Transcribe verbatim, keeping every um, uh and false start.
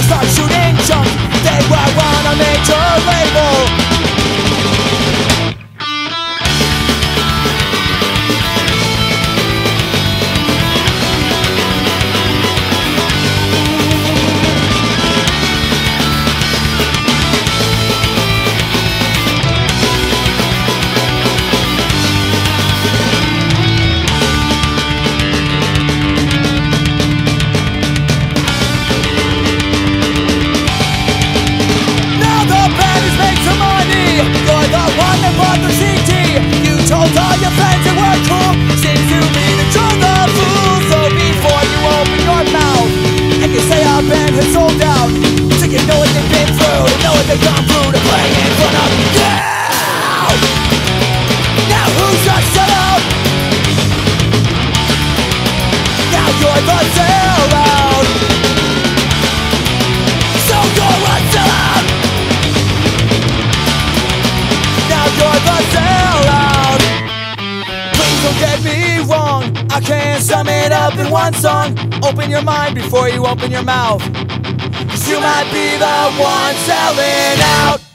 start shooting chunks. They were on a major label. Told all your friends it were cool. Seems to me that you're the fool. So before you open your mouth and you say our band has sold out, so you know what they've been through, to know what they've gone through to play in front of you. Now who's a sellout? Now you're the sellout. So you're a sellout. Now you're the sellout. Don't get me wrong, I can't sum it up in one song. Open your mind before you open your mouth, 'cause you might be the one selling out.